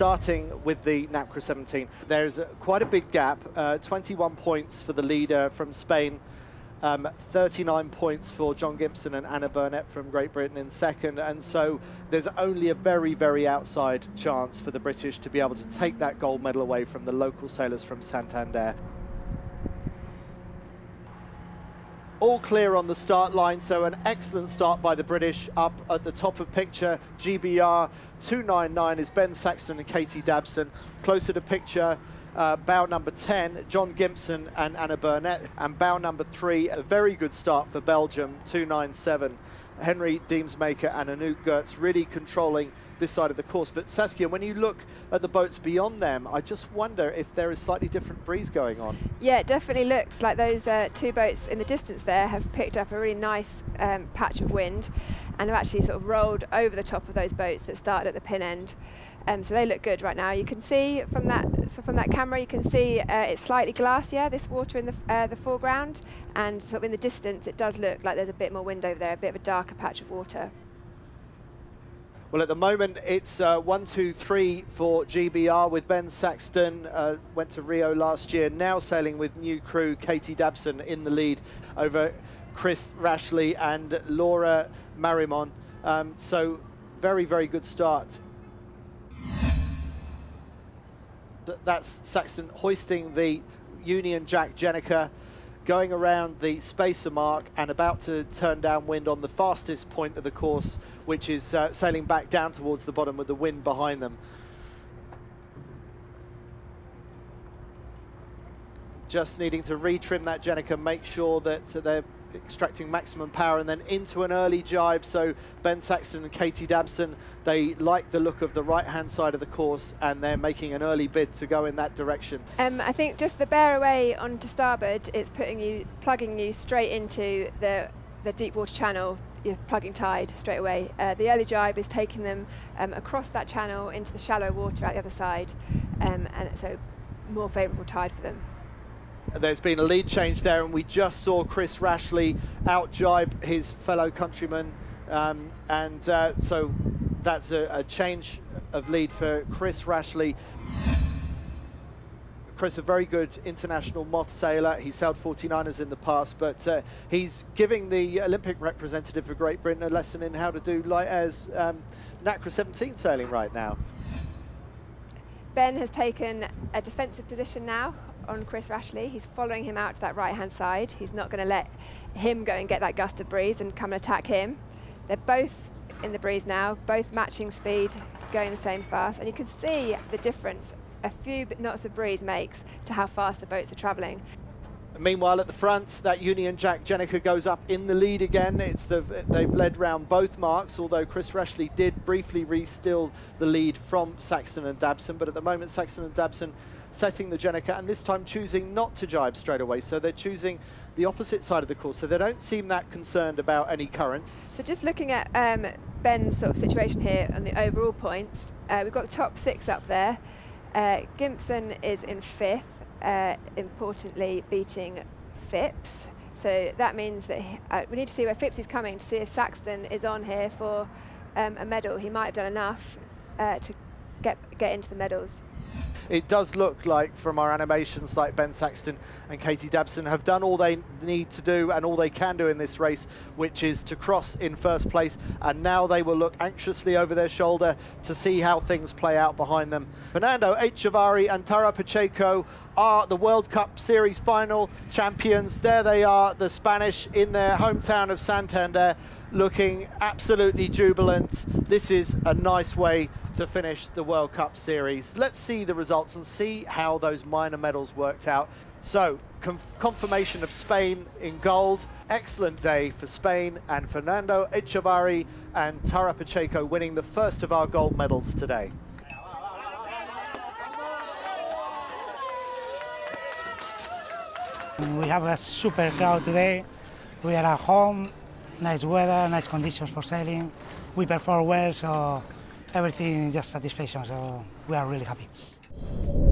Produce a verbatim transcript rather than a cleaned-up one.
starting with the NAPCRA seventeen, there's uh, quite a big gap, uh, twenty-one points for the leader from Spain, um, thirty-nine points for John Gimpson and Anna Burnett from Great Britain in second, and so there's only a very, very outside chance for the British to be able to take that gold medal away from the local sailors from Santander. All clear on the start line, so an excellent start by the British. Up at the top of picture, G B R two nine nine is Ben Saxton and Katie Dabson. Closer to picture, uh, bow number ten, John Gimpson and Anna Burnett. And bow number three, a very good start for Belgium, two nine seven. Henry Diemsmaker and Anouk Gertz really controlling this side of the course. But Saskia, when you look at the boats beyond them, I just wonder if there is slightly different breeze going on. Yeah, it definitely looks like those uh, two boats in the distance there have picked up a really nice um, patch of wind and have actually sort of rolled over the top of those boats that started at the pin end. Um, so they look good right now. You can see from that so from that camera, you can see uh, it's slightly glassier, this water in the, uh, the foreground, and sort of in the distance it does look like there's a bit more wind over there, a bit of a darker patch of water. Well, at the moment, it's uh, one, two, three for G B R with Ben Saxton, uh, went to Rio last year, now sailing with new crew, Katie Dabson in the lead over Chris Rashley and Laura Marimon. Um, so very, very good start. That's Saxton hoisting the Union Jack Jenica, going around the spacer mark and about to turn downwind on the fastest point of the course, which is uh, sailing back down towards the bottom with the wind behind them. Just needing to retrim that Jenica, make sure that uh, they're extracting maximum power, and then into an early jibe. So Ben Saxton and Katie Dabson, they like the look of the right-hand side of the course, and they're making an early bid to go in that direction. Um, I think just the bear away onto starboard is putting you, plugging you straight into the the deep water channel. You're plugging tide straight away. Uh, the early jibe is taking them um, across that channel into the shallow water at the other side, um, and so more favourable tide for them. There's been a lead change there, and we just saw Chris Rashley out jibe his fellow countryman, um, and uh, so that's a, a change of lead for Chris Rashley. Chris, a very good international moth sailor. He sailed forty-niners in the past, but uh, he's giving the Olympic representative for Great Britain a lesson in how to do light airs um, NAPCRA seventeen sailing right now. Ben has taken a defensive position now on Chris Rashley. He's following him out to that right-hand side. He's not going to let him go and get that gust of breeze and come and attack him. They're both in the breeze now, both matching speed, going the same fast, and you can see the difference a few knots of breeze makes to how fast the boats are travelling. Meanwhile, at the front, that Union Jack Jenica goes up in the lead again. It's the, they've led round both marks, although Chris Rashley did briefly re-steal the lead from Saxton and Dabson, but at the moment Saxton and Dabson setting the Jenica, and this time choosing not to jibe straight away, so they're choosing the opposite side of the course, so they don't seem that concerned about any current. So just looking at um, Ben's sort of situation here and the overall points, uh, we've got the top six up there. Uh, Gimpson is in fifth, uh, importantly beating Phipps. So that means that he, uh, we need to see where Phipps is coming to see if Saxton is on here for um, a medal. He might have done enough uh, to get, get into the medals. It does look like, from our animations, like Ben Saxton and Katie Dabson have done all they need to do and all they can do in this race, which is to cross in first place, and now they will look anxiously over their shoulder to see how things play out behind them. Fernando Echevarri and Tara Pacheco are the World Cup Series final champions. There they are, the Spanish in their hometown of Santander, looking absolutely jubilant. This is a nice way to finish the World Cup Series. Let's see the results and see how those minor medals worked out. So, conf confirmation of Spain in gold. Excellent day for Spain, and Fernando Echevarri and Tara Pacheco winning the first of our gold medals today. We have a super crowd today. We are at home, nice weather, nice conditions for sailing. We perform well, so everything is just satisfaction, so we are really happy.